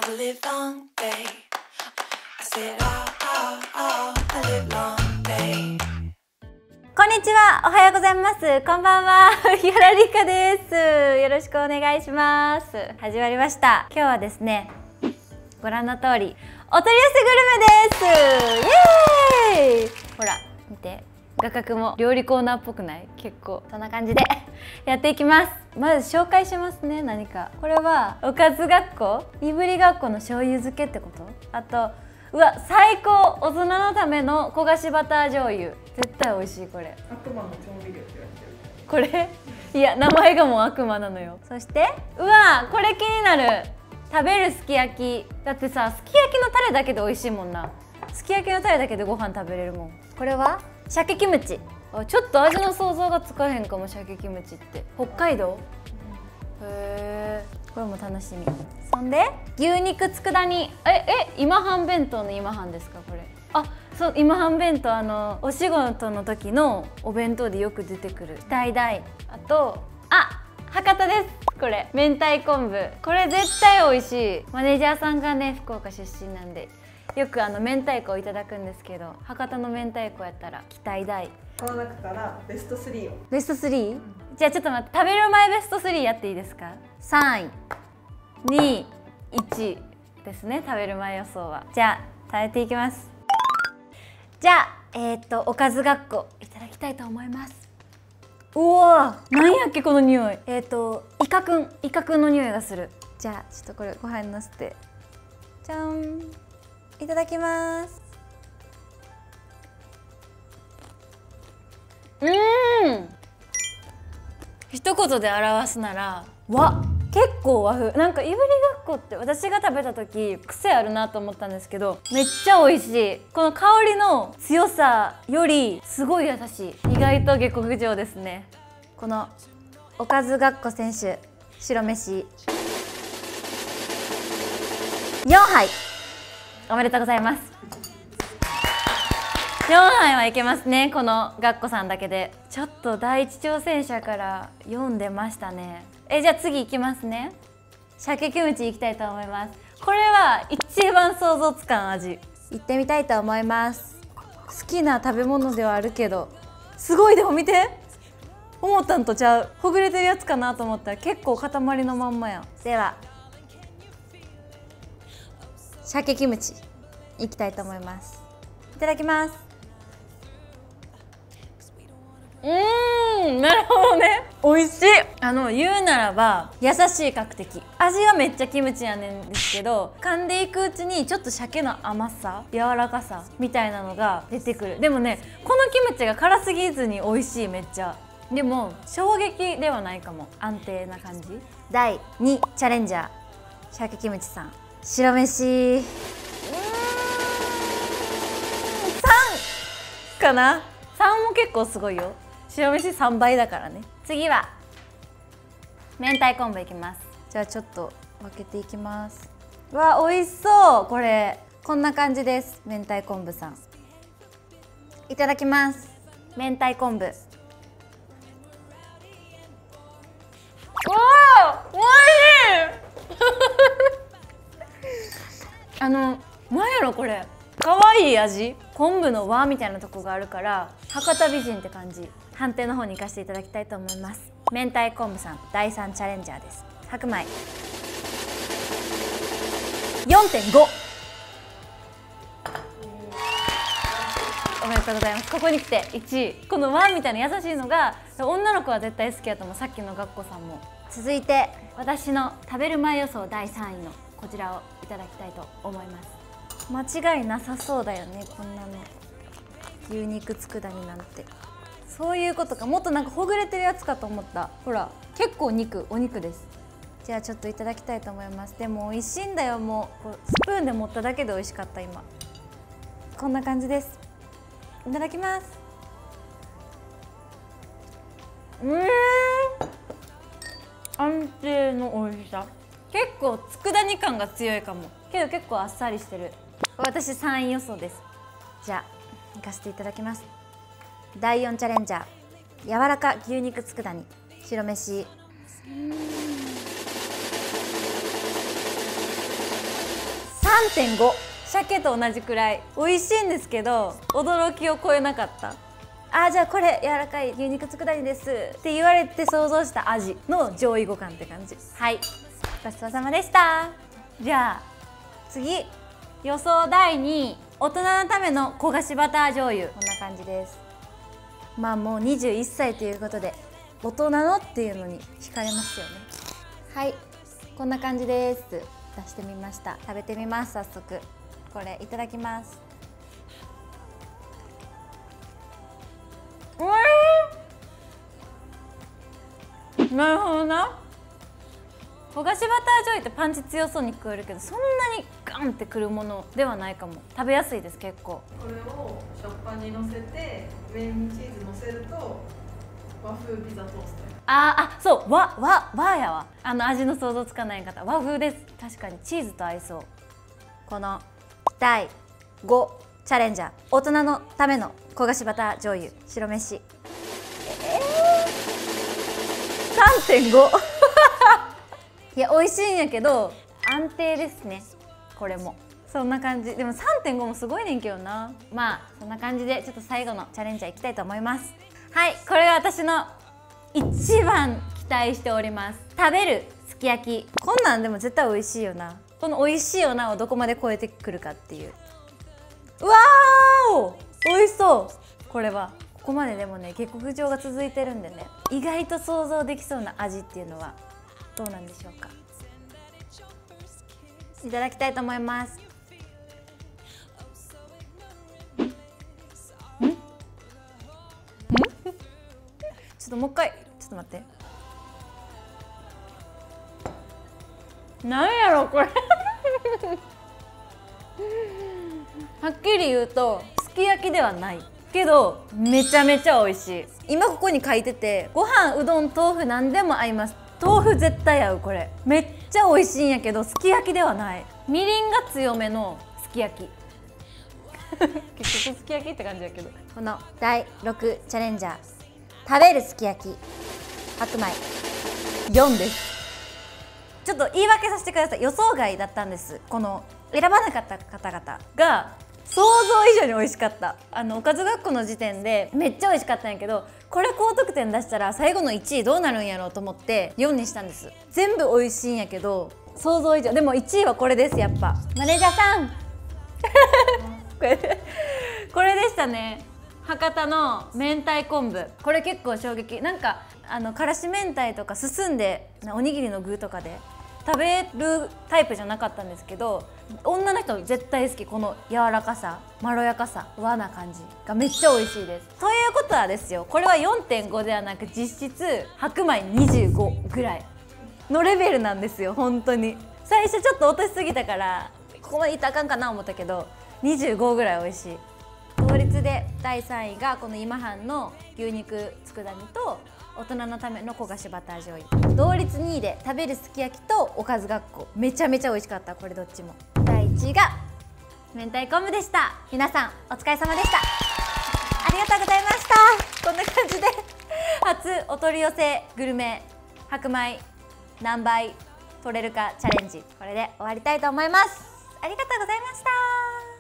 the livelong day. I said, the livelong day. こんにちは、おはようございます。こんばんは、木原理香です。よろしくお願いします。始まりました。今日はですね、ご覧の通り、お取り寄せグルメです。イエーイ。ほら、見て。画角も料理コーナーっぽくない？結構そんな感じでやっていきます。まず紹介しますね。何かこれはおかず学校いぶりがっこの醤油漬けってこと？あとうわ最高、大人のための焦がしバター醤油、絶対美味しい。これ悪魔の調味料って言われてる。 これいや名前がもう悪魔なのよ。そしてうわこれ気になる、食べるすき焼きだってさ、すき焼きのタレだけで美味しいもんな。すき焼きのタレだけでご飯食べれるもん。これは鮭キムチ。ちょっと味の想像がつかへんかも。鮭キムチって北海道？へえ、これも楽しみ。そんで牛肉佃煮。今半弁当の今半ですかこれ？あ、そう、今半弁当、お仕事の時のお弁当でよく出てくる大々。あと博多です。これ明太昆布、これ絶対美味しい。マネージャーさんがね福岡出身なんでよく明太子をいただくんですけど、博多の明太子やったら期待大。 この中からベスト3を。 ベスト 3？じゃあちょっと待って、食べる前ベスト3やっていいですか？ 3 位2位1位ですね、食べる前予想は。じゃあ食べていきます。じゃあおかず学校いただきたいと思います。うわー、なんやっけこの匂い。イカくんの匂いがする。じゃあちょっとこれご飯にのせて、じゃん、いただきます。一言で表すなら結構和風。なんかいぶりがっこって私が食べた時癖あるなと思ったんですけど、めっちゃ美味しい。この香りの強さよりすごい優しい。意外と下克上ですね。このおかず学校選手白飯4杯おめでとうございます。4杯はいけますね、この学校さんだけで。ちょっと第一挑戦者から4出ましたね。じゃあ次いきますね。鮭キムチいきたいと思います。これは一番想像つかん味。いってみたいと思います。好きな食べ物ではあるけど、すごい。でも見て、思ったんとちゃう。ほぐれてるやつかなと思ったら結構塊のまんまやん。では鮭キムチいきたいと思います。いただきます。なるほどね、美味しい。言うならば優しい角的。味はめっちゃキムチやねんですけど、噛んでいくうちにちょっと鮭の甘さ、柔らかさみたいなのが出てくる。でもね、このキムチが辛すぎずに美味しい。めっちゃ。でも衝撃ではないかも。安定な感じ。第2チャレンジャー鮭キムチさん、白飯3かな。3も結構すごいよ。白飯3倍だからね。次は明太昆布いきます。じゃあちょっと分けていきます。うわ美味しそう。これこんな感じです。明太昆布さんいただきます。明太昆布、おー、おいしいなんやろこれ、可愛い味。昆布の和みたいなとこがあるから博多美人って感じ。判定の方に行かせていただきたいと思います。明太昆布さん第3チャレンジャーです。白米 4.5。 おめでとうございます。ここに来て1位。この和みたいな優しいのが女の子は絶対好きやと思う。さっきの学校さんも。続いて私の食べる前予想第3位のこちらをいただきたいと思います。間違いなさそうだよね、こんなの。牛肉佃煮なんて。そういうことか。もっとなんかほぐれてるやつかと思った。ほら結構お肉です。じゃあちょっといただきたいと思います。でも美味しいんだよ。もうこうスプーンで持っただけで美味しかった。今こんな感じです。いただきます。安定の美味しさ。結構佃煮感が強いかも。けど結構あっさりしてる。私3位予想です。じゃあいかせていただきます。第4チャレンジャー柔らか牛肉佃煮白飯。 3.5。鮭と同じくらい美味しいんですけど驚きを超えなかった。じゃあこれ柔らかい牛肉佃煮ですって言われて想像した味の上位互換って感じ。はい、ごちそうさまでした。じゃあ次、予想第2位、大人のための焦がしバター醤油。こんな感じです。まあもう21歳ということで大人のっていうのに惹かれますよね。はい、こんな感じです。出してみました。食べてみます。早速これいただきます。なるほどな。焦がしバター醤油ってパンチ強そうに聞こえるけど、そんなにガンってくるものではないかも。食べやすいです。結構これを食パンにのせて上にチーズのせると和風ピザトーストや。 そう、和やわ。味の想像つかない方、和風です。確かにチーズと合いそう。この第5チャレンジャー、大人のための焦がしバター醤油白飯、3.5 いや美味しいんやけど安定ですね。これもそんな感じ。でも 3.5 もすごいねんけどな。まあそんな感じでちょっと最後のチャレンジャーいきたいと思います。はい、これが私の一番期待しております。食べるすき焼き。こんなんでも絶対美味しいよな。この美味しいよなをどこまで超えてくるかっていう。うわー、美味しそう。これはここまででもね、下克上が続いてるんでね、意外と想像できそうな味っていうのはどうなんでしょうか。いただきたいと思います。ちょっともう一回、ちょっと待って。なんやろこれはっきり言うとすき焼きではないけどめちゃめちゃ美味しい。今ここに書いてて、ご飯、うどん、豆腐何でも合います。豆腐絶対合う。これめっちゃ美味しいんやけどすき焼きではない。みりんが強めのすき焼き結局すき焼きって感じやけど。この第6チャレンジャー、食べるすき焼き白米4です。ちょっと言い訳させてください。予想外だったんです。この選ばなかった方々が想像以上に美味しかった。おかず学校の時点でめっちゃ美味しかったんやけど、これ高得点出したら最後の1位どうなるんやろうと思って4にしたんです。全部美味しいんやけど想像以上。でも1位はこれです。やっぱマネージャーさんこれでしたね。博多の明太昆布、これ結構衝撃。なんかからし明太とか進んでおにぎりの具とかで食べるタイプじゃなかったんですけど、女の人絶対好き。この柔らかさ、まろやかさ、和な感じがめっちゃ美味しいです。ということはですよ、これは 4.5 ではなく実質白米25ぐらいのレベルなんですよ。本当に最初ちょっと落としすぎたからここまでいったらあかんかな思ったけど、25ぐらい美味しい。同率で第3位がこの今半の牛肉佃煮と大人のための焦がしバター醤油。同率2位で食べるすき焼きとおかず学校、めちゃめちゃ美味しかった。これどっちも。第1位が明太昆布でした。皆さんお疲れ様でした。ありがとうございました。こんな感じで初お取り寄せグルメ白米何倍取れるかチャレンジ、これで終わりたいと思います。ありがとうございました。